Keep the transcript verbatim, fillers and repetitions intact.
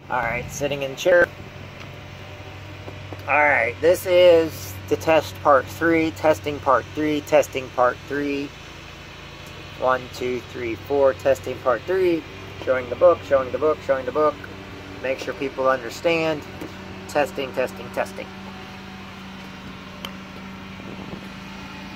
Alright, sitting in chair. Alright, this is the test part three, testing part three, testing part three. One, two, three, four, testing part three. Showing the book, showing the book, showing the book. Make sure people understand. Testing, testing, testing.